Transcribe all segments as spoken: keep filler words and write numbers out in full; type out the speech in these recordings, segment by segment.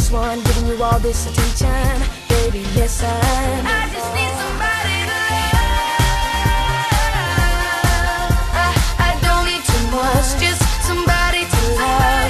first one giving you all this attention. Baby, listen, I just need somebody to love. I, I don't need too much, just somebody to love.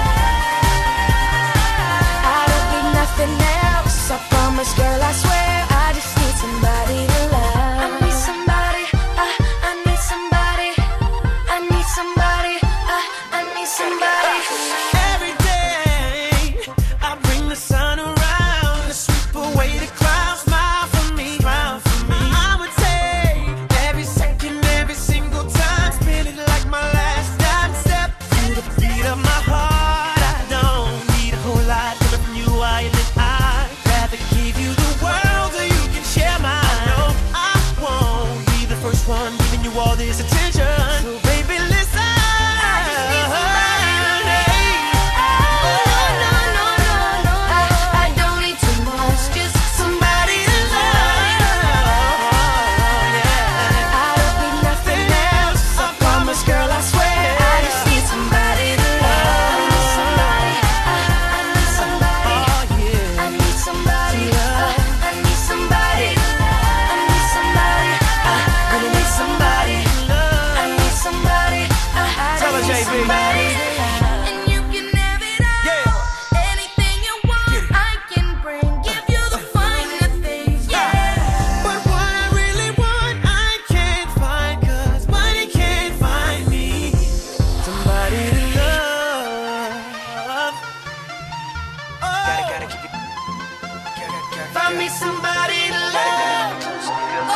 I don't need nothing else, I promise, girl, I swear. I just need somebody to love. I need somebody, I, I need somebody. I need somebody, I, I need somebody. Every day I bring the sun around to sweep away the clouds. Smile for me, smile for me. I would take every second, every single time, spend it like my last time. Step to the beat of my heart. I don't need a whole lot coming from you. I and I rather give you the world so you can share mine. No, I won't be the first one giving you all this attention. So baby, listen. And you can have it all, anything you want, I can bring, give you the finer things, yeah. But what I really want, I can't find, 'cause money can't find me. Somebody to love. Oh. Gotta, gotta keep it. Gotta, gotta, find me somebody to love. Oh.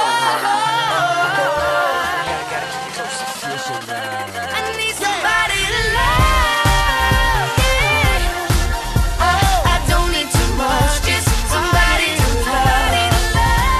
Gotta, gotta keep it close. Feel so right. I need somebody to love, yeah. Oh, I don't need too much, just somebody to love.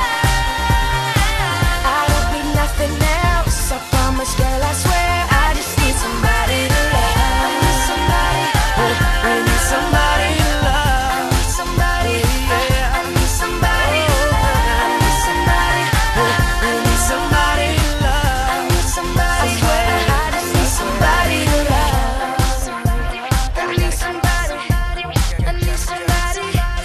I don't need nothing else, I promise, girl, I swear. I just need somebody to love. I need somebody, I need somebody to love. I need somebody, I need somebody to love. I need somebody, I need somebody to love. I need somebody, I swear. Somebody to love. I need somebody. I need somebody.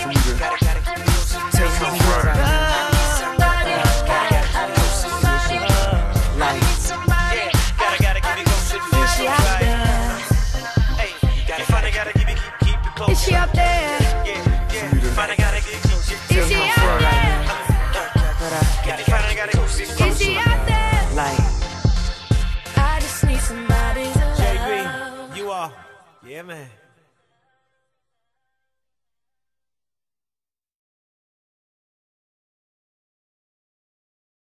Take me home. Somebody. I need somebody. I need somebody. Gotta, gotta keep it close. Is she out there? Hey, gotta, finally gotta keep it, keep, keep it close. Is she out there? Yeah, yeah. Finally gotta get close. Is she out there? Finally gotta go. Is she out there? Like, I just need somebody to love. J B, you are. Yeah, man.